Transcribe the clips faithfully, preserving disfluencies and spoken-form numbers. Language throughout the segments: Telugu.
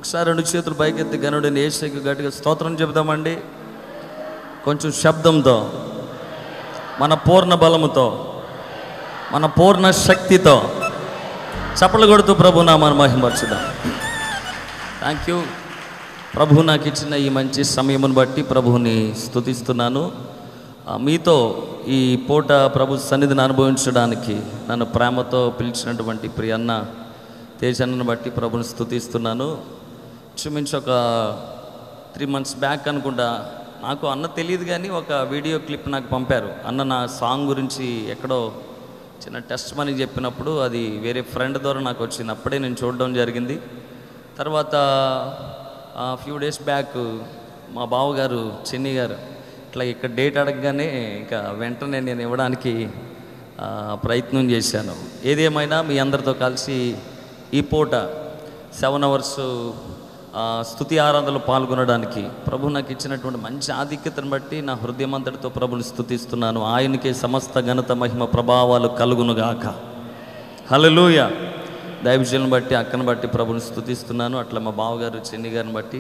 ఒకసారి రెండు చేతులు పైకెత్తి గనుడిని యేసుకి గట్టిగా స్తోత్రం చెబుదామండి. కొంచెం శబ్దంతో, మన పూర్ణ బలముతో, మన పూర్ణ శక్తితో చప్పలు కొడుతూ ప్రభు నామాన్ని మహిమపరచుదాం. Thank you. ప్రభు నాకు ఇచ్చిన ఈ మంచి సమయమును బట్టి ప్రభువుని స్తుతిస్తున్నాను. మీతో ఈ పూట ప్రభు సన్నిధిని అనుభవించడానికి నన్ను ప్రేమతో పిలిచినటువంటి ప్రియన్న తేజన్నను బట్టి ప్రభుని స్తుతిస్తున్నాను. చుమించి ఒక త్రీ మంత్స్ బ్యాక్ అనుకుంటా, నాకు అన్న తెలియదు కానీ ఒక వీడియో క్లిప్ నాకు పంపారు. అన్న నా సాంగ్ గురించి ఎక్కడో చిన్న టెస్ట్ మనీ చెప్పినప్పుడు అది వేరే ఫ్రెండ్ ద్వారా నాకు వచ్చింది. అప్పుడే నేను చూడడం జరిగింది. తర్వాత ఫ్యూ డేస్ బ్యాక్ మా బావగారు చెన్ని గారు ఇట్లా ఇక్కడ డేట్ అడగగానే ఇంకా వెంటనే నేను ఇవ్వడానికి ప్రయత్నం చేశాను. ఏదేమైనా మీ అందరితో కలిసి ఈ పూట సెవెన్ అవర్స్ స్తుతి ఆరాధనలో పాల్గొనడానికి ప్రభు నాకు ఇచ్చినటువంటి మంచి ఆధిక్యతను బట్టి నా హృదయమంతటితో ప్రభుని స్తుతిస్తున్నాను. ఆయనకే సమస్త ఘనత మహిమ ప్రభావాలు కలుగునుగాక. హల్లెలూయా. దైవజనులను బట్టి అక్కను బట్టి ప్రభుని స్తుతిస్తున్నాను. అట్లా మా బావగారు చెన్ని గారిని బట్టి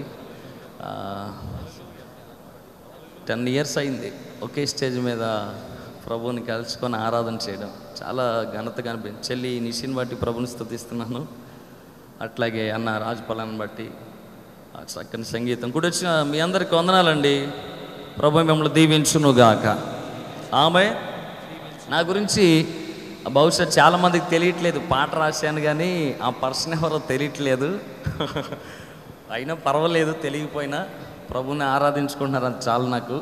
టెన్ ఇయర్స్ అయింది ఒకే స్టేజ్ మీద ప్రభుని కలుసుకొని ఆరాధన చేయడం. చాలా ఘనతగా అనిపించింది. చెల్లి నిషిని బట్టి ప్రభుని స్తుతిస్తున్నాను. అట్లాగే అన్న రాజపాలను బట్టి చక్కని సంగీతం కూడా వచ్చిన మీ అందరికి వందనాలండి. ప్రభు మిమ్మల్ని దీవించునుగాక. ఆమె నా గురించి బహుశా చాలామందికి తెలియట్లేదు. పాట రాశాను కానీ ఆ పర్సన్ ఎవరో తెలియట్లేదు. అయినా పర్వాలేదు, తెలియకపోయినా ప్రభుని ఆరాధించుకుంటున్నారు, అది చాలు నాకు.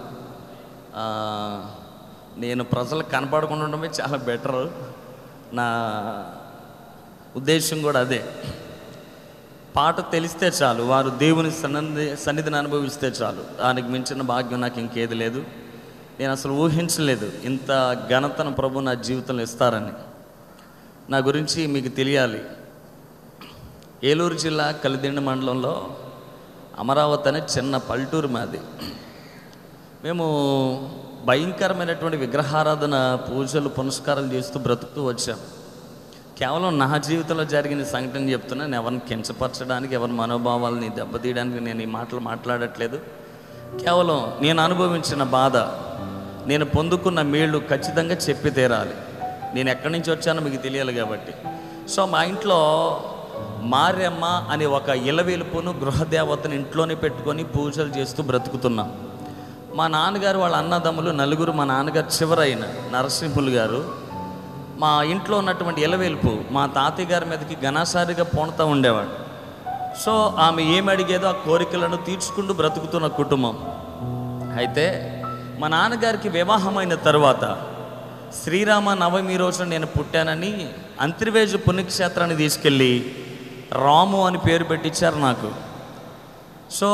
నేను ప్రజలకు కనపడకుండా ఉండడమే చాలా బెటరు. నా ఉద్దేశం కూడా అదే. పాట తెలిస్తే చాలు, వారు దేవుని సన్నిధి సన్నిధిని అనుభవిస్తే చాలు. దానికి మించిన భాగ్యం నాకు ఇంకేది లేదు. నేను అసలు ఊహించలేదు ఇంత ఘనతను ప్రభు నా జీవితంలో ఇస్తారని. నా గురించి మీకు తెలియాలి. ఏలూరు జిల్లా కలిదిండి మండలంలో అమరావతి అనే చిన్న పల్లెటూరు మాది. మేము భయంకరమైనటువంటి విగ్రహారాధన, పూజలు, పునస్కారాలు చేస్తూ బ్రతుకుతూ వచ్చాం. కేవలం నా జీవితంలో జరిగిన సంఘటన చెప్తున్నా. నేను ఎవరిని కించపరచడానికి, ఎవరి మనోభావాలని దెబ్బతీయడానికి నేను ఈ మాటలు మాట్లాడట్లేదు. కేవలం నేను అనుభవించిన బాధ, నేను పొందుకున్న మేళ్ళు ఖచ్చితంగా చెప్పి తీరాలి. నేను ఎక్కడి నుంచి వచ్చానో మీకు తెలియాలి కాబట్టి. సో మా ఇంట్లో మారెమ్మ అనే ఒక ఇలవేలుపును గృహదేవతను ఇంట్లోనే పెట్టుకొని పూజలు చేస్తూ బ్రతుకుతున్నాం. మా నాన్నగారు వాళ్ళ అన్నదమ్ములు నలుగురు, మా నాన్నగారు చివరైన నరసింహులు గారు మా ఇంట్లో ఉన్నటువంటి ఇలవేల్పు మా తాతయ్య గారి మీదకి ఘనాసారిగా పోనుతూ ఉండేవాడు. సో ఆమె ఏమి అడిగేదో ఆ కోరికలను తీర్చుకుంటూ బ్రతుకుతున్న కుటుంబం. అయితే మా నాన్నగారికి వివాహమైన తర్వాత శ్రీరామ నవమి రోజున నేను పుట్టానని అంతర్వేజు పుణ్యక్షేత్రాన్ని తీసుకెళ్ళి రాము అని పేరు పెట్టించారు నాకు. సో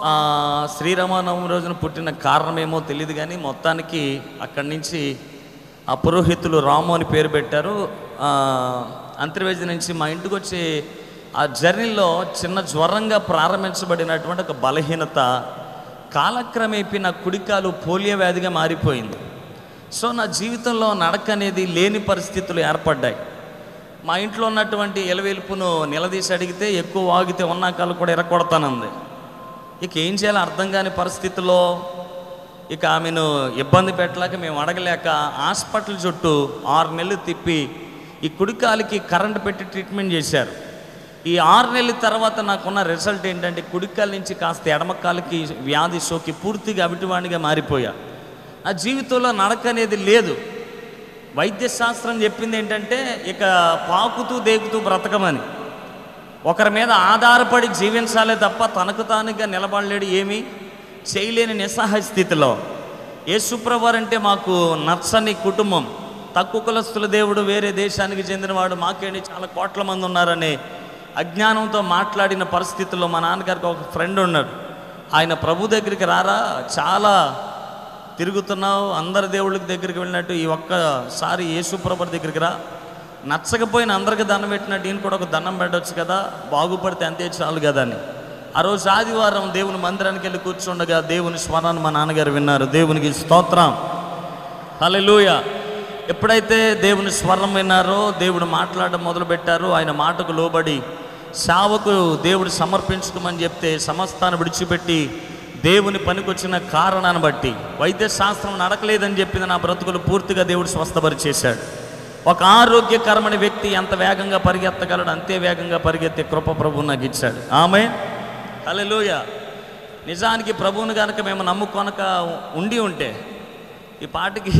శ్రీరామనవమి రోజున పుట్టిన కారణమేమో తెలియదు కానీ మొత్తానికి అక్కడి నుంచి ఆ పురోహితులు రాము అని పేరు పెట్టారు. అంతర్వేది నుంచి మా ఇంటికి వచ్చి ఆ జర్నీలో చిన్న జ్వరంగా ప్రారంభించబడినటువంటి ఒక బలహీనత కాలక్రమేపీ నా కుడికాలు పోలియో వ్యాధిగా మారిపోయింది. సో నా జీవితంలో నడక అనేది లేని పరిస్థితులు ఏర్పడ్డాయి. మా ఇంట్లో ఉన్నటువంటి ఎలవేల్పును నిలదీసి అడిగితే ఎక్కువ వాగితే ఉన్న కాలు కూడా ఎరగొడతానంది. ఇక ఏం చేయాలో అర్థం కాని పరిస్థితుల్లో ఇక ఆమెను ఇబ్బంది పెట్టలేక మేము అడగలేక హాస్పిటల్ చుట్టూ ఆరు నెలలు తిప్పి ఈ కుడికాలికి కరెంట్ పెట్టి ట్రీట్మెంట్ చేశారు. ఈ ఆరు నెలల తర్వాత నాకున్న రిజల్ట్ ఏంటంటే కుడికాల నుంచి కాస్త ఎడమకాలకి వ్యాధి సోకి పూర్తిగా అవిటివాణిగా మారిపోయా. నా జీవితంలో నడక అనేది లేదు. వైద్యశాస్త్రం చెప్పింది ఏంటంటే ఇక పాకుతూ దేకుతూ బ్రతకమని, ఒకరి మీద ఆధారపడి జీవించాలే తప్ప తనకు తానుగా నిలబడలేడు, ఏమీ చేయలేని నిస్సహాయ స్థితిలో. యేసుప్రభువారు అంటే మాకు నచ్చని కుటుంబం, తక్కువ కులస్తుల దేవుడు, వేరే దేశానికి చెందినవాడు, మాకేంటి చాలా కోట్ల మంది ఉన్నారనే అజ్ఞానంతో మాట్లాడిన పరిస్థితుల్లో మా నాన్నగారికి ఒక ఫ్రెండ్ ఉన్నాడు. ఆయన ప్రభు దగ్గరికి రారా, చాలా తిరుగుతున్నావు, అందరి దేవుళ్ళకి దగ్గరికి వెళ్ళినట్టు ఈ ఒక్కసారి యేసుప్రభువారి దగ్గరికి రా, నచ్చకపోయిన అందరికి దండం పెట్టినట్టు ఈయన కూడా ఒక దండం పెట్టవచ్చు కదా, బాగుపడితే అంతే చాలు కదా అని. ఆ రోజు ఆదివారం దేవుని మందిరానికి వెళ్ళి కూర్చుండగా దేవుని స్వరాన్ని మా నాన్నగారు విన్నారు. దేవునికి స్తోత్రం, హల్లెలూయా. ఎప్పుడైతే దేవుని స్వరం విన్నారో, దేవుడు మాట్లాడడం మొదలుపెట్టారో, ఆయన మాటకు లోబడి సేవకు దేవుడు సమర్పించుకోమని చెప్తే సమస్తాన్ని విడిచిపెట్టి దేవుని పనికొచ్చిన కారణాన్ని బట్టి వైద్య శాస్త్రం నడకలేదని చెప్పింది నా బ్రతుకులు పూర్తిగా దేవుడు స్వస్థపరిచేశాడు. ఒక ఆరోగ్యకరమైన వ్యక్తి ఎంత వేగంగా పరిగెత్తగలడు అంతే వేగంగా పరిగెత్తే కృప ప్రభువు నాకు ఇచ్చాడు. ఆమేన్, హల్లెలూయా. నిజానికి ప్రభువుని కనుక మేము నమ్ముకొనక ఉండి ఉంటే ఈ పాటికి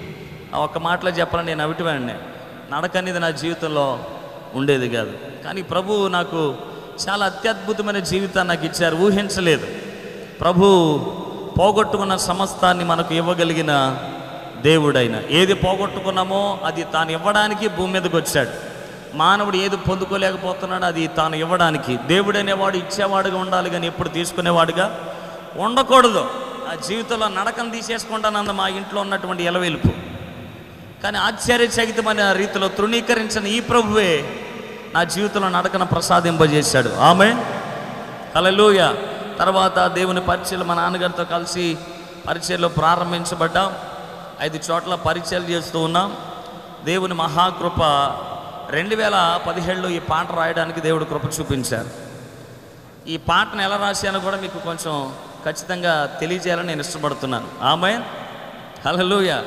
ఒక మాటలో చెప్పాలని నేను అవిటివాడిని, నడక అనేది నా జీవితంలో ఉండేది కాదు. కానీ ప్రభువు నాకు చాలా అత్యద్భుతమైన జీవితాన్ని నాకు ఇచ్చారు, ఊహించలేదు. ప్రభు పోగొట్టుకున్న సమస్తాన్ని మనకు ఇవ్వగలిగిన దేవుడైన, ఏది పోగొట్టుకున్నామో అది తాను ఇవ్వడానికి భూమి మీదకి వచ్చాడు. మానవుడు ఏది పొందుకోలేకపోతున్నాడో అది తాను ఇవ్వడానికి. దేవుడు అనేవాడు ఇచ్చేవాడుగా ఉండాలి కానీ ఎప్పుడు తీసుకునేవాడుగా ఉండకూడదు. ఆ జీవితంలో నడకను తీసేసుకుంటానంద మా ఇంట్లో ఉన్నటువంటి ఎలవెలుపు. కానీ ఆశ్చర్యచకితమైన రీతిలో తృణీకరించిన ఈ ప్రభువే నా జీవితంలో నడకను ప్రసాదింపజేశాడు. ఆమేన్, హల్లెలూయా. తర్వాత దేవుని పరిచయలు మా నాన్నగారితో కలిసి పరిచయలో ప్రారంభించబడ్డాం. ఐదు చోట్ల పరిచయలు చేస్తూ ఉన్నాం. దేవుని మహాకృప రెండు వేల పదిహేడులో ఈ పాట రాయడానికి దేవుడు కృప చూపించారు. ఈ పాటను ఎలా రాశానో కూడా మీకు కొంచెం ఖచ్చితంగా తెలియజేయాలని నేను ఇష్టపడుతున్నాను. ఆమేన్, హల్లెలూయా.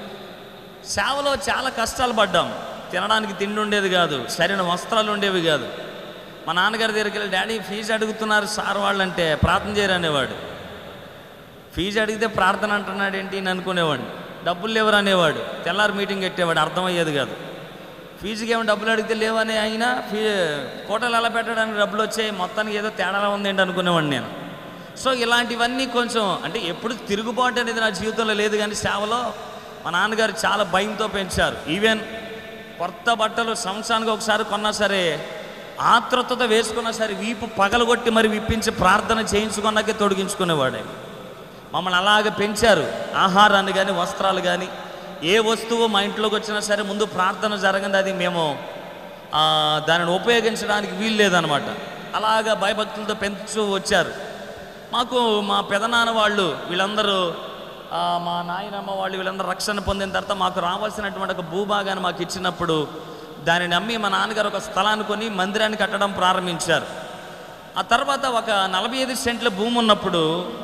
సేవలో చాలా కష్టాలు పడ్డాం. తినడానికి తిండి ఉండేది కాదు, సరైన వస్త్రాలు ఉండేవి కాదు. మా నాన్నగారి దగ్గరికి వెళ్ళి డాడీ ఫీజు అడుగుతున్నారు సార్ వాళ్ళంటే ప్రార్థన చేయరు అనేవాడు. ఫీజు అడిగితే ప్రార్థన అంటున్నాడు ఏంటి అని అనుకునేవాడిని. డబ్బులు లేవరు అనేవాడు. తెల్లారి మీటింగ్ పెట్టేవాడు, అర్థమయ్యేది కాదు. ఫీజుకి ఏమో డబ్బులు అడిగితే లేవని అయినా ఫీ కోటలు ఎలా పెట్టడానికి డబ్బులు వచ్చాయి, మొత్తానికి ఏదో తేడా ఉంది ఏంటి అనుకునేవాడిని నేను. సో ఇలాంటివన్నీ కొంచెం అంటే ఎప్పుడు తిరుగుబాటు అనేది నా జీవితంలో లేదు. కానీ సేవలో మా నాన్నగారు చాలా భయంతో పెంచారు. ఈవెన్ కొత్త బట్టలు సంవత్సరానికి ఒకసారి కొన్నా సరే ఆత్రుతతో వేసుకున్నా సరే వీపు పగలగొట్టి మరి విప్పించి ప్రార్థన చేయించుకున్నాకే తొడిగించుకునేవాడే. మమ్మల్ని అలాగే పెంచారు. ఆహారాన్ని కానీ వస్త్రాలు కానీ ఏ వస్తువు మా ఇంట్లోకి వచ్చినా సరే ముందు ప్రార్థన జరగంది, అది మేము దానిని ఉపయోగించడానికి వీలు లేదనమాట. అలాగా భయభక్తులతో పెంచు వచ్చారు. మాకు మా పెదనాన్న వాళ్ళు వీళ్ళందరూ మా నాయనమ్మ వాళ్ళు వీళ్ళందరూ రక్షణ పొందిన తర్వాత మాకు రావాల్సినటువంటి ఒక భూభాగాన్ని మాకు ఇచ్చినప్పుడు దానిని నమ్మి మా నాన్నగారు ఒక స్థలాన్ని కొని మందిరాన్ని కట్టడం ప్రారంభించారు. ఆ తర్వాత ఒక నలభై ఐదు సెంట్ల భూమి ఉన్నప్పుడు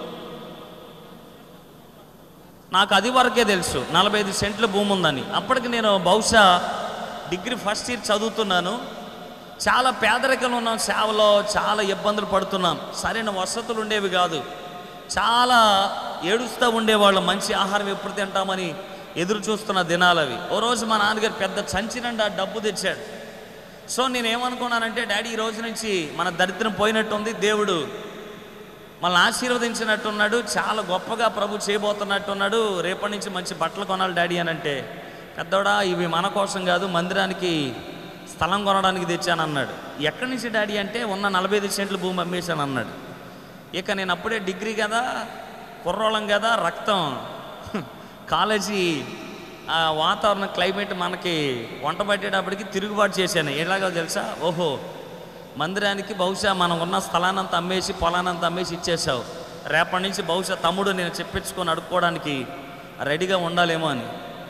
నాకు అది వరకే తెలుసు నలభై ఐదు సెంట్ల భూమి ఉందని. అప్పటికి నేను బహుశా డిగ్రీ ఫస్ట్ ఇయర్ చదువుతున్నాను. చాలా పేదరికంలో ఉన్నాం, సేవలో చాలా ఇబ్బందులు పడుతున్నాం. సరైన వసతులు ఉండేవి కాదు. చాలా ఏడుస్తూ ఉండేవాళ్ళు, మంచి ఆహారం ఎప్పుడు తింటామని ఎదురు చూస్తున్న దినాలు అవి. ఓ రోజు మా నాన్నగారు పెద్ద సంచినండి ఆ డబ్బు తెచ్చాడు. సో నేను ఏమనుకున్నానంటే డాడీ ఈ రోజు నుంచి మన దరిద్రం పోయినట్టుంది, దేవుడు మనల్ని ఆశీర్వదించినట్టున్నాడు, చాలా గొప్పగా ప్రభు చేయబోతున్నట్టున్నాడు, రేపటి నుంచి మంచి బట్టలు కొనాలి డాడీ అని అంటే, పెద్దోడా ఇవి మన కోసం కాదు మందిరానికి స్థలం కొనడానికి తెచ్చాను అన్నాడు. ఎక్కడి నుంచి డాడీ అంటే ఉన్న నలభై ఐదు సెంట్లు భూమి అమ్మేశాను అన్నాడు. ఇక నేను అప్పుడే డిగ్రీ కదా, కుర్రోళం కదా, రక్తం కాలేజీ వాతావరణం క్లైమేట్ మనకి వంట పట్టేటప్పటికి తిరుగుబాటు చేశాను. ఎలాగో తెలుసా, ఓహో మందిరానికి బహుశా మనం ఉన్న స్థలానంతా అమ్మేసి పొలానంతా అమ్మేసి ఇచ్చేసావు, రేపటి నుంచి బహుశా తమ్ముడు నేను చెప్పించుకొని అడుక్కోవడానికి రెడీగా ఉండాలేమో అని.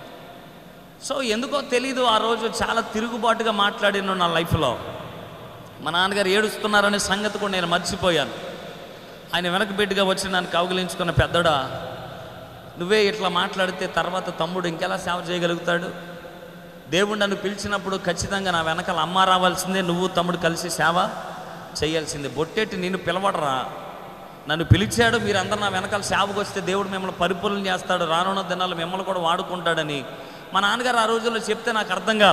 సో ఎందుకో తెలీదు ఆ రోజు చాలా తిరుగుబాటుగా మాట్లాడిన నా లైఫ్లో. మా నాన్నగారు ఏడుస్తున్నారనే సంగతి కూడా నేను మర్చిపోయాను. ఆయన వెనక బిడ్డగా వచ్చి నన్ను కౌగిలించుకున్న, పెద్దడా నువ్వే ఇట్లా మాట్లాడితే తర్వాత తమ్ముడు ఇంకెలా సేవ చేయగలుగుతాడు? దేవుడు నన్ను పిలిచినప్పుడు ఖచ్చితంగా నా వెనకాల అమ్మ రావాల్సిందే, నువ్వు తమ్ముడు కలిసి సేవ చేయాల్సిందే. బొట్టెట్టి నేను పిలవడరా, నన్ను పిలిచాడు, మీరందరూ నా వెనకాల సేవకు వస్తే దేవుడు మిమ్మల్ని పరిపూర్ణం చేస్తాడు, రానున్న దినాలు మిమ్మల్ని కూడా వాడుకుంటాడని మా నాన్నగారు ఆ రోజుల్లో చెప్తే నాకు అర్థం కాల.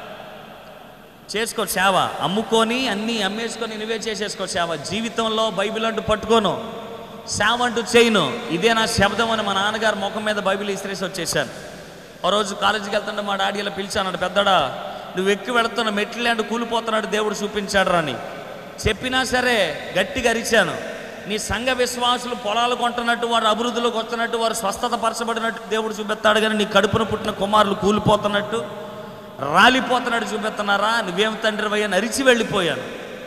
చేసుకో సేవ, అమ్ముకొని అన్నీ అమ్మేసుకొని నువ్వే చేసేసుకో సేవ, జీవితంలో బైబిల్ అంటూ పట్టుకోను, సేవ అంటూ చేయను, ఇదే నా శబ్దం అని మా నాన్నగారు ముఖం మీద బైబిల్ ఇసిరేసి వచ్చేసాను. ఆ రోజు కాలేజీకి వెళ్తుంటే మా డాడీ ఇలా పిలిచాడు, పెద్దడా నువ్వు ఎక్కి వెళుతున్న మెట్లంటూ కూలిపోతున్నాడు దేవుడు చూపించాడు అని చెప్పినా సరే గట్టిగా అరిచాను. నీ సంఘ విశ్వాసులు పొలాలు కొంటున్నట్టు, వారు అభివృద్ధిలోకి వస్తున్నట్టు, వారు స్వస్థత పరచబడినట్టు దేవుడు చూపెత్తాడు, కానీ నీ కడుపున పుట్టిన కుమారులు కూలిపోతున్నట్టు రాలిపోతున్నట్టు చూపెత్తన్నారా, నువ్వేం తండ్రి అయ్యని అరిచి వెళ్ళిపోయాను.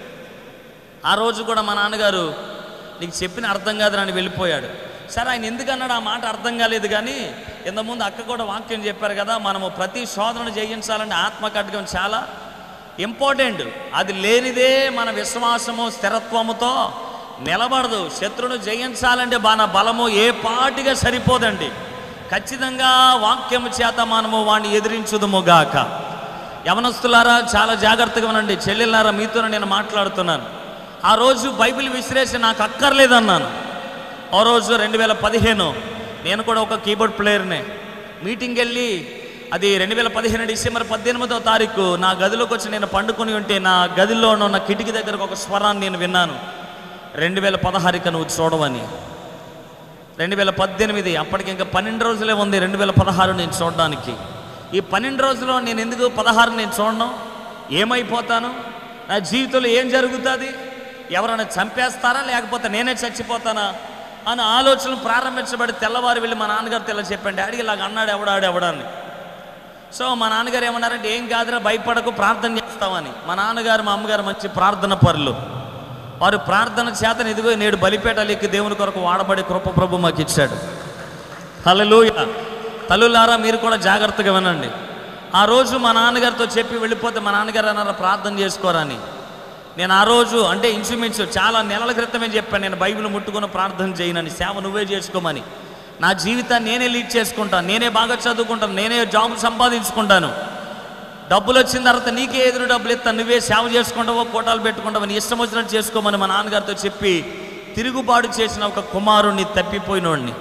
ఆ రోజు కూడా మా నాన్నగారు నీకు చెప్పిన అర్థం కాదు అని వెళ్ళిపోయాడు. సరే ఆయన ఎందుకన్నాడు ఆ మాట అర్థం కాలేదు, కానీ ఇంతకుముందు అక్క కూడా వాక్యం చెప్పారు కదా, మనము ప్రతి శోధన జయించాలంటే ఆత్మ ఖడ్గం చాలా ఇంపార్టెంట్. అది లేనిదే మన విశ్వాసము స్థిరత్వముతో నిలబడదు. శత్రువును జయించాలంటే మన బలము ఏ పాటిగా సరిపోదండి. ఖచ్చితంగా వాక్యము చేత మనము వాడిని ఎదిరించుదుముగాక. యవనస్తులారా చాలా జాగ్రత్తగా ఉండండి. చెల్లెలారా మీతో నేను మాట్లాడుతున్నాను. ఆ రోజు బైబిల్ విశ్లేషణ నాకు అక్కర్లేదన్నాను. ఆ రోజు రెండు వేల పదిహేను నేను కూడా ఒక కీబోర్డ్ ప్లేయర్నే. మీటింగ్కి వెళ్ళి అది రెండు వేల పదిహేను డిసెంబర్ పద్దెనిమిదో తారీఖు నా గదిలోకి వచ్చి నేను పండుకొని ఉంటే నా గదిలో ఉన్న కిటికీ దగ్గరకు ఒక స్వరాన్ని నేను విన్నాను. రెండు వేల పదహారుక నువ్వు చూడవని. రెండు వేల పద్దెనిమిది అప్పటికి ఇంకా పన్నెండు రోజులే ఉంది రెండు వేల పదహారు నేను చూడడానికి. ఈ పన్నెండు రోజుల్లో నేను ఎందుకు పదహారు నేను చూడను? ఏమైపోతాను? నా జీవితంలో ఏం జరుగుతుంది? ఎవరైనా చంపేస్తారా లేకపోతే నేనే చచ్చిపోతానా అని ఆలోచనలు ప్రారంభించబడి తెల్లవారు వెళ్ళి మా నాన్నగారితో ఇలా చెప్పండి, డాడీ ఇలాగ అన్నాడు ఎవడాడు ఎవడాన్ని. సో మా నాన్నగారు ఏమన్నారంటే, ఏం కాదురా భయపడకు, ప్రార్థన చేస్తామని. మా నాన్నగారు మా అమ్మగారు మంచి ప్రార్థన పరులు. వారు ప్రార్థన చేతను ఇదిగో నేడు బలిపేటలెక్కి దేవుని కొరకు వాడబడి కృప ప్రభు మాకు ఇచ్చాడు. హల్లెలూయా. తల్లులారా మీరు కూడా జాగ్రత్తగా వినండి. ఆ రోజు మా నాన్నగారితో చెప్పి వెళ్ళిపోతే మా నాన్నగారు అన్నారు ప్రార్థన చేసుకోరని. నేను ఆ రోజు అంటే ఇంచుమించు చాలా నెలల క్రితమే చెప్పాను, నేను బైబిల్ ముట్టుకుని ప్రార్థన చేయనని, సేవ నువ్వే చేసుకోమని. నా జీవితాన్ని నేనే లీడ్ చేసుకుంటాను, నేనే బాగా చదువుకుంటాను, నేనే జాబ్ సంపాదించుకుంటాను, డబ్బులు వచ్చిన తర్వాత నీకే ఎదురు డబ్బులు ఇస్తాను, నువ్వే సేవ చేసుకుంటావో కోటాలు పెట్టుకుంటావో నీ ఇష్టం వచ్చినట్టు చేసుకోమని మా నాన్నగారితో చెప్పి తిరుగుబాటు చేసిన ఒక కుమారుణ్ణి తప్పిపోయినోడిని.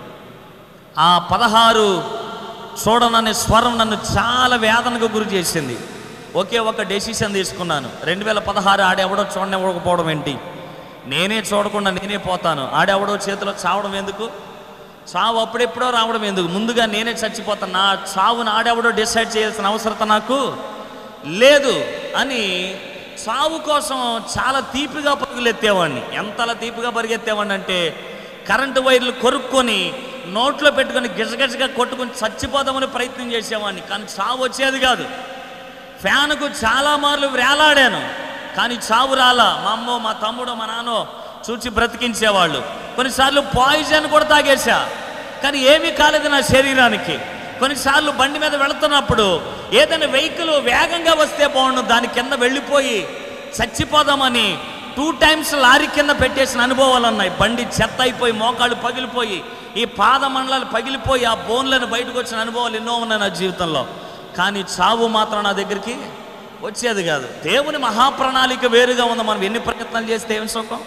ఆ పదహారు చూడననే స్వరం నన్ను చాలా వేదనకు గురి చేసింది. ఒకే ఒక డెసిషన్ తీసుకున్నాను. రెండు వేల పదహారు ఆడెవడో చూడనివ్వకపోవడం ఏంటి, నేనే చూడకుండా నేనే పోతాను. ఆడెవడో చేతిలో చావడం ఎందుకు, చావు అప్పుడెప్పుడో రావడం ఎందుకు, ముందుగా నేనే చచ్చిపోతాను. నా చావును ఆడెవడో డిసైడ్ చేయాల్సిన అవసరత నాకు లేదు అని చావు కోసం చాలా తీపిగా పరుగులెత్తేవాడిని. ఎంతలా తీపిగా పరిగెత్తేవాడిని అంటే కరెంటు వైర్లు కొరుక్కొని నోట్లో పెట్టుకొని గిజగజగా కొట్టుకొని చచ్చిపోదామని ప్రయత్నం చేసేవాడిని. కానీ చావు వచ్చేది కాదు. ఫ్యాన్కు చాలా మార్లు వేలాడాను కానీ చావు రాలా. మా అమ్మో మా తమ్ముడో మా నాన్నో చూచి బ్రతికించేవాళ్ళు. కొన్నిసార్లు పాయిజన్ కూడా తాగేశా కానీ ఏమీ కాలేదు నా శరీరానికి. కొన్నిసార్లు బండి మీద వెళుతున్నప్పుడు ఏదైనా వెహికల్ వేగంగా వస్తే బాగుండు, దాని కింద వెళ్ళిపోయి చచ్చిపోదామని టూ టైమ్స్ లారీ కింద పెట్టేసిన అనుభవాలు ఉన్నాయి. బండి చెత్త అయిపోయి మోకాళ్ళు పగిలిపోయి ఈ పాద మండలాలు పగిలిపోయి ఆ బోన్లను బయటకు వచ్చిన అనుభవాలు ఎన్నో ఉన్నాయి నా జీవితంలో. కానీ చావు మాత్రం నా దగ్గరికి వచ్చేది కాదు. దేవుని మహాప్రణాళిక వేరుగా ఉంది. మనం ఎన్ని ప్రయత్నాలు చేస్తే ఏమి సుఖం.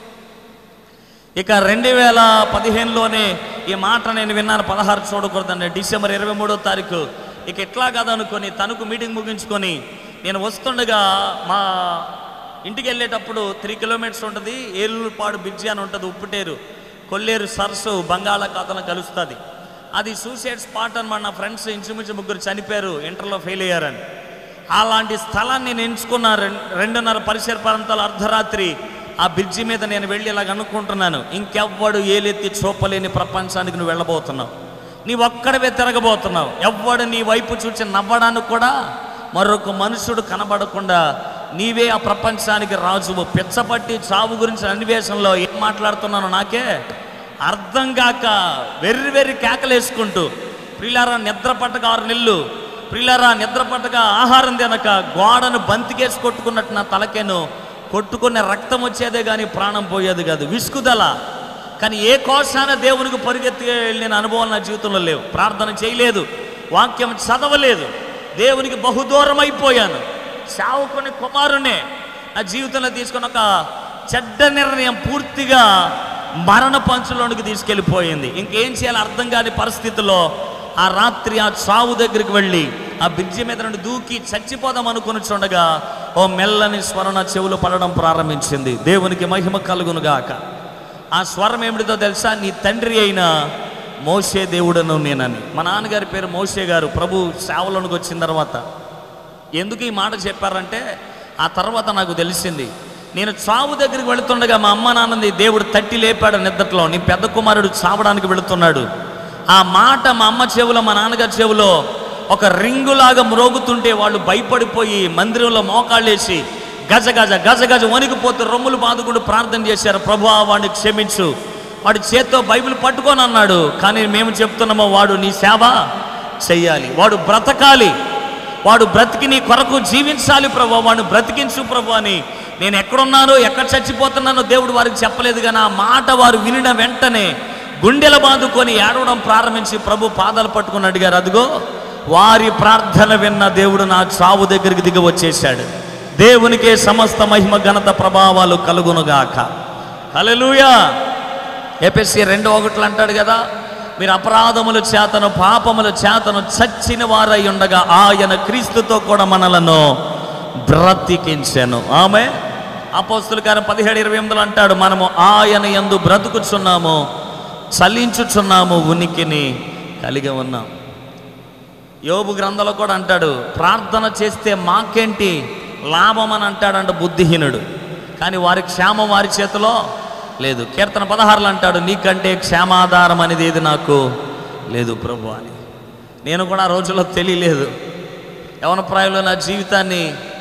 ఇక రెండు వేల పదిహేనులోనే ఈ మాట నేను విన్నాను, పదహారు చూడకూడదండి. డిసెంబర్ ఇరవై మూడో తారీఖు ఇక ఎట్లా కాదనుకొని తణుకు మీటింగ్ ముగించుకొని నేను వస్తుండగా మా ఇంటికి వెళ్ళేటప్పుడు త్రీ కిలోమీటర్స్ ఉంటుంది, ఏలూరుపాడు బ్రిడ్జి అని ఉంటుంది, ఉప్పుటేరు కొల్లేరు సరస్సు బంగాళాఖాతంలో కలుస్తుంది. అది సూసైడ్ స్పాట్ అనమాట. నా ఫ్రెండ్స్ ఇంచుమించు ముగ్గురు చనిపోయారు, ఇంటర్లో ఫెయిల్ అయ్యారని. అలాంటి స్థలాన్ని నేను ఎంచుకున్న రెండున్నర పరిసర ప్రాంతాల అర్ధరాత్రి ఆ బ్రిడ్జి మీద నేను వెళ్ళి ఇలాగ అనుకుంటున్నాను, ఇంకెవ్వడు ఏలెత్తి చూపలేని ప్రపంచానికి నువ్వు వెళ్ళబోతున్నావు, నీ ఒక్కడవే తిరగబోతున్నావు, ఎవ్వడు నీ వైపు చూసి నవ్వడానికి కూడా మరొక మనుషుడు కనబడకుండా నీవే ఆ ప్రపంచానికి రాజువు. పిచ్చపట్టి చావు గురించి అన్వేషణలో ఏం మాట్లాడుతున్నానో నాకే అర్థం కాక వెర్రి వెర్రి కేకలేసుకుంటూ ప్రియులారా నిద్ర పట్టక ఆరు నెలలు ప్రియులారా నిద్ర పట్టక ఆహారం తినక గోడను బంతికేసి కొట్టుకున్నట్టు నా తలకేను కొట్టుకునే రక్తం వచ్చేదే కానీ ప్రాణం పోయేది కాదు. విసుకుదల. కానీ ఏ కోశాన దేవునికి పరిగెత్తి వెళ్ళిన అనుభవాలు నా జీవితంలో లేవు. ప్రార్థన చేయలేదు, వాక్యం చదవలేదు, దేవునికి బహుదూరం అయిపోయాను. సావుకొని కుమారునే నా జీవితంలో తీసుకున్న ఒక చెడ్డ నిర్ణయం పూర్తిగా మరణ పంచులోనికి తీసుకెళ్ళిపోయింది. ఇంకేం చేయాలో అర్థం కాని పరిస్థితుల్లో ఆ రాత్రి ఆ చావు దగ్గరికి వెళ్ళి ఆ బ్రిడ్జి మీద నుండి దూకి చచ్చిపోదాం అనుకుని చూడగా ఓ మెల్లని స్వరణ చెవులు పడడం ప్రారంభించింది. దేవునికి మహిమ కలుగునుగాక. ఆ స్వరం ఏమిటితో తెలుసా? నీ తండ్రి అయిన మోషే దేవుడను నేనని. మా నాన్నగారి పేరు మోషే గారు. ప్రభు సేవలోనికి వచ్చిన తర్వాత ఎందుకు ఈ మాట చెప్పారంటే ఆ తర్వాత నాకు తెలిసింది. నేను చావు దగ్గరికి వెళుతుండగా మా అమ్మ నాన్నది దేవుడు తట్టి లేపాడు నిద్రలో, నీ పెద్ద కుమారుడు చావడానికి వెళుతున్నాడు. ఆ మాట మా అమ్మ చెవులో మా నాన్నగారి చెవులో ఒక రింగులాగా మ్రోగుతుంటే వాళ్ళు భయపడిపోయి మందిరంలో మోకాళ్ళేసి గజ గజ గజ గజ వణికిపోతూ రొమ్ములు బాదుకుంటూ ప్రార్థన చేశారు, ప్రభువా వాడిని క్షమించు, వాడి చేత్తో బైబిల్ పట్టుకొని అన్నాడు. కానీ మేము చెప్తున్నామో వాడు నీ సేవ చెయ్యాలి, వాడు బ్రతకాలి, వాడు బ్రతికి నీ కొరకు జీవించాలి ప్రభు, వాడిని బ్రతికించు ప్రభు అని. నేను ఎక్కడున్నానో ఎక్కడ చచ్చిపోతున్నానో దేవుడు వారికి చెప్పలేదు, కానీ ఆ మాట వారు వినిన వెంటనే గుండెల బాదుకొని ఏడవడం ప్రారంభించి ప్రభు పాదాలు పట్టుకుని అడిగారు, అదిగో వారి ప్రార్థన విన్న దేవుడు నా చావు దగ్గరికి దిగి వచ్చేసాడు. దేవునికే సమస్త మహిమ ఘనత ప్రభావాలు కలుగునుగాక. హల్లెలూయా. ఎఫెసీ రెండు ఒకట్లు అంటాడు కదా, మీరు అపరాధముల చేతను పాపముల చేతను చచ్చిన వారై ఉండగా ఆయన క్రీస్తుతో కూడా మనలను బ్రతికించెను. ఆమె అపోస్తుల కార్యం పదిహేడు ఇరవై ఎనిమిదిలో అంటాడు, మనము ఆయన యందు బ్రతుకుచున్నాము, చలించుచున్నాము, ఉనికిని కలిగి ఉన్నాం. యోబు గ్రంథంలో కూడా అంటాడు, ప్రార్థన చేస్తే మాకేంటి లాభం అని అంటాడంట బుద్ధిహీనుడు, కానీ వారి క్షేమం వారి చేతిలో లేదు. కీర్తన పదహారులు అంటాడు, నీకంటే క్షేమాధారం అనేది ఏది నాకు లేదు ప్రభు అని. నేను కూడా ఆ రోజుల్లో తెలియలేదు. యవన ప్రాయంలో నా జీవితాన్ని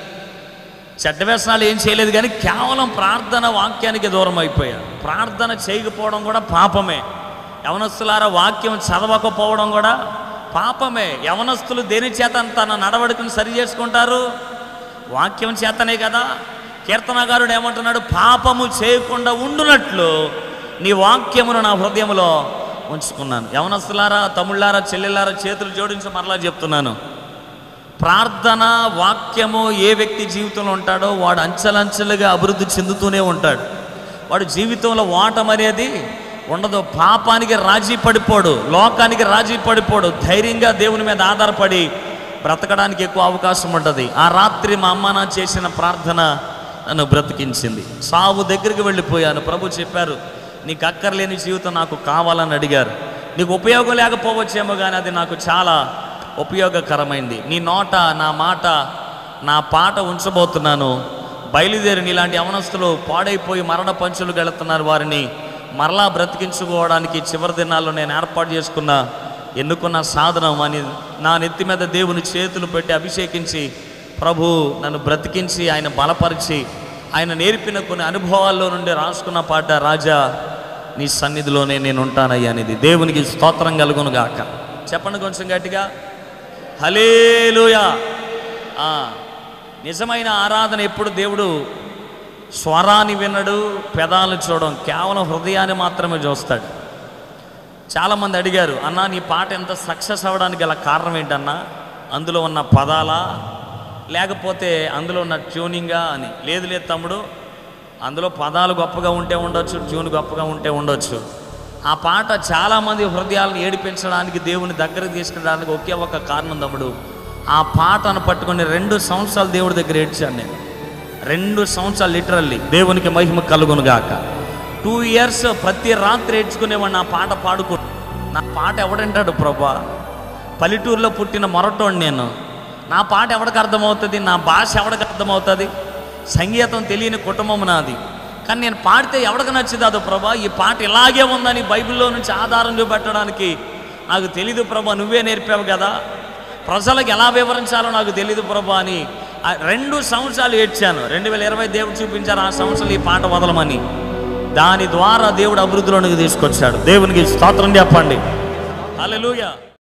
చెడ్డ వ్యసనాలు ఏం చేయలేదు, కానీ కేవలం ప్రార్థన వాక్యానికి దూరం అయిపోయాను. ప్రార్థన చేయకపోవడం కూడా పాపమే. యవనస్తులారా, వాక్యం చదవకపోవడం కూడా పాపమే. యవనస్తులు దేని చేత తన నడవడికను సరి చేసుకుంటారు? వాక్యం చేతనే కదా. కీర్తనగారుడు ఏమంటున్నాడు, పాపము చేయకుండా ఉండునట్లు నీ వాక్యమును నా హృదయంలో ఉంచుకున్నాను. యవనస్తులారా, తమ్ముళ్ళారా, చెల్లెళ్ళారా, చేతులు జోడించి మరలా చెప్తున్నాను, ప్రార్థన వాక్యము ఏ వ్యక్తి జీవితంలో ఉంటాడో వాడు అంచెలంచెలుగా అభివృద్ధి చెందుతూనే ఉంటాడు. వాడు జీవితంలో ఓటం అనేది ఉండదు. పాపానికి రాజీ పడిపోడు, లోకానికి రాజీ పడిపోడు. ధైర్యంగా దేవుని మీద ఆధారపడి బ్రతకడానికి ఎక్కువ అవకాశం ఉంటుంది. ఆ రాత్రి మా అమ్మ నా చేసిన ప్రార్థన నన్ను బ్రతికించింది. సావు దగ్గరికి వెళ్ళిపోయాను. ప్రభు చెప్పారు, నీకు అక్కర్లేని జీవితం నాకు కావాలని అడిగారు. నీకు ఉపయోగం లేకపోవచ్చేమో, కానీ అది నాకు చాలా ఉపయోగకరమైంది. నీ నోట నా మాట నా పాట ఉంచబోతున్నాను. బయలుదేరి నీలాంటి యవనస్తులు పాడైపోయి మరణ పంచులు గెలుతున్నారు, వారిని మరలా బ్రతికించుకోవడానికి చివరి దినాల్లో నేను ఏర్పాటు చేసుకున్న ఎన్నుకున్న సాధనం అని నా నెత్తి మీద దేవుని చేతులు పెట్టి అభిషేకించి ప్రభు నన్ను బ్రతికించి ఆయన బలపరిచి ఆయన నేర్పిన కొన్ని అనుభవాల్లో నుండి రాసుకున్న పాట, రాజా నీ సన్నిధిలోనే నేను ఉంటానయ్యా అనేది. దేవునికి స్తోత్రం కలుగును గాక. చెప్పండి కొంచెం గట్టిగా, హల్లెలూయా. నిజమైన ఆరాధన ఎప్పుడు దేవుడు స్వరాన్ని వినడు, పెదాలు చూడడం, కేవలం హృదయాన్ని మాత్రమే చూస్తాడు. చాలామంది అడిగారు, అన్నా నీ పాట ఎంత సక్సెస్ అవ్వడానికి గల కారణం ఏంటన్నా? అందులో ఉన్న పదాలా లేకపోతే అందులో ఉన్న ట్యూనింగా అని. లేదు లేదు తమ్ముడు, అందులో పదాలు గొప్పగా ఉంటే ఉండొచ్చు, ట్యూన్ గొప్పగా ఉంటే ఉండొచ్చు. ఆ పాట చాలామంది హృదయాలను ఏడిపించడానికి, దేవుని దగ్గరకు తీసుకెళ్ళడానికి ఒకే ఒక కారణం తమ్ముడు. ఆ పాటను పట్టుకొని రెండు సంవత్సరాలు దేవుడి దగ్గర ఏడ్చాను నేను. రెండు సంవత్సరాలు లిటరల్లీ. దేవునికి మహిమ కలుగును గాక. టూ ఇయర్స్ ప్రతి రాత్రి ఏడ్చుకునేవాడిని. నా పాట పాడుకో, నా పాట ఎవడంటాడు ప్రభా? పల్లెటూరులో పుట్టిన మొరటోడు నేను. నా పాట ఎవడికి అర్థమవుతుంది? నా భాష ఎవడికి అర్థమవుతుంది? సంగీతం తెలియని కుటుంబం నాది. కానీ నేను పాడితే ఎవడికి నచ్చింది అదో ప్రభా? ఈ పాట ఇలాగే ఉందని బైబిల్లో నుంచి ఆధారం చూపెట్టడానికి నాకు తెలీదు ప్రభా, నువ్వే నేర్పావు కదా. ప్రజలకు ఎలా వివరించాలో నాకు తెలీదు ప్రభా అని రెండు సంవత్సరాలు ఏడ్చాను. రెండు వేల ఇరవై దేవుడు చూపించారు ఆ సంవత్సరాలు ఈ పాట వదలమని. దాని ద్వారా దేవుడు అభివృద్ధిలోనికి తీసుకొచ్చాడు. దేవునికి స్తోత్రం చెప్పండి. హల్లెలూయా.